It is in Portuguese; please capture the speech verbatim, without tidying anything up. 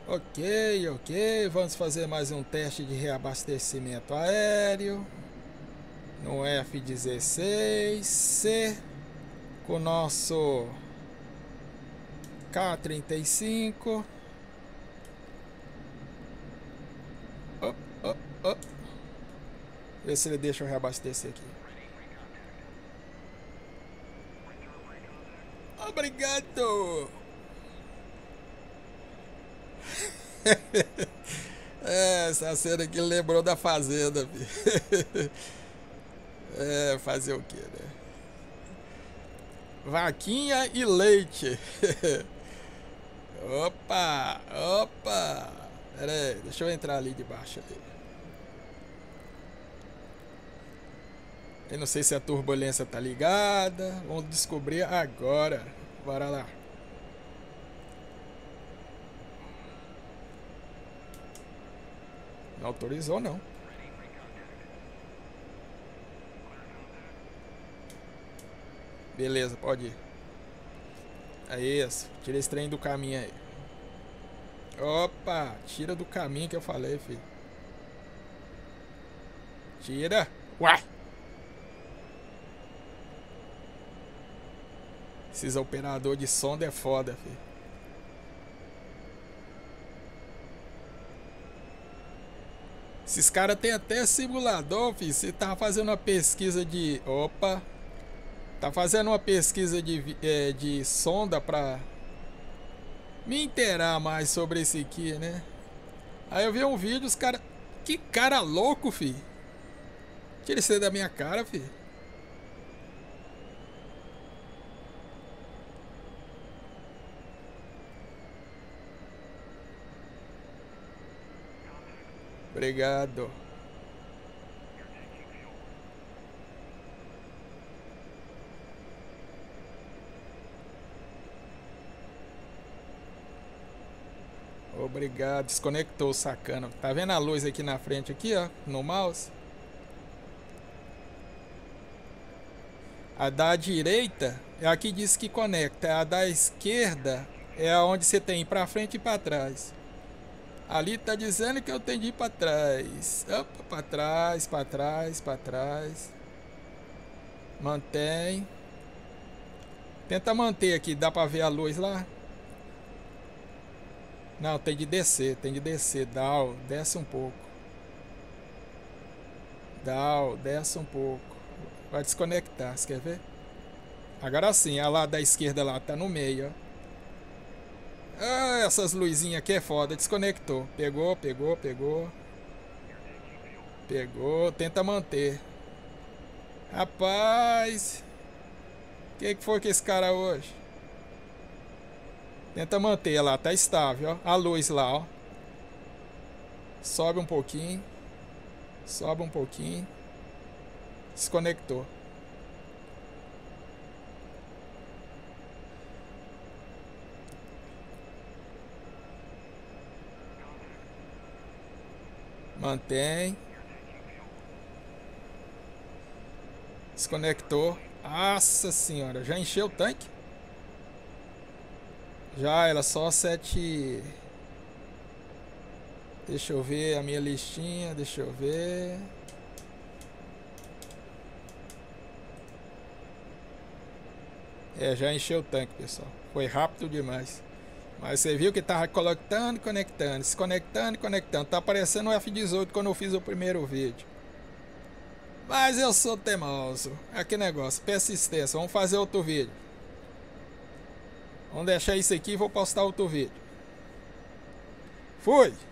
Ok, ok, vamos fazer mais um teste de reabastecimento aéreo no F dezesseis C com o nosso K trinta e cinco. Oh, oh, oh. Ver se ele deixa eu reabastecer aqui. Obrigado! É, essa cena aqui lembrou da fazenda, filho. É, fazer o que, né? Vaquinha e leite. Opa, opa. Pera aí, deixa eu entrar ali debaixo ali. Eu não sei se a turbulência tá ligada. Vamos descobrir agora. Bora lá. Não autorizou, não. Beleza, pode ir. É isso. Tira esse trem do caminho aí. Opa, tira do caminho que eu falei, filho. Tira. Uai. Esses operadores de sonda é foda, filho. Esses caras têm até simulador, filho. Você tá fazendo uma pesquisa de... Opa. Tá fazendo uma pesquisa de, é, de sonda pra me inteirar mais sobre esse aqui, né? Aí eu vi um vídeo, os caras... Que cara louco, filho. Tira isso aí da minha cara, filho. Obrigado. Obrigado. Desconectou, sacana. Tá vendo a luz aqui na frente aqui, ó, no mouse? A da direita é a que diz que conecta. A da esquerda é onde você tem pra frente e pra trás. Ali tá dizendo que eu tenho de ir pra trás. Opa, pra trás, pra trás, pra trás. Mantém. Tenta manter aqui, dá pra ver a luz lá? Não, tem de descer, tem de descer. Down, desce um pouco. Down, desce um pouco. Vai desconectar, você quer ver? Agora sim, a lá da esquerda lá tá no meio, ó. Ah, essas luzinhas aqui é foda. Desconectou. Pegou, pegou, pegou. Pegou, tenta manter. Rapaz, o que, que foi com esse cara hoje? Tenta manter lá, tá estável, ó. A luz lá, ó. Sobe um pouquinho. Sobe um pouquinho. Desconectou. Mantém. Desconectou. Nossa senhora, já encheu o tanque? Já, era só sete. Deixa eu ver a minha listinha, deixa eu ver. É, já encheu o tanque, pessoal. Foi rápido demais. Mas você viu que tava conectando, conectando, se conectando, conectando. Tá aparecendo o F dezoito quando eu fiz o primeiro vídeo. Mas eu sou teimoso. É que negócio, persistência. Vamos fazer outro vídeo. Vamos deixar isso aqui e vou postar outro vídeo. Fui!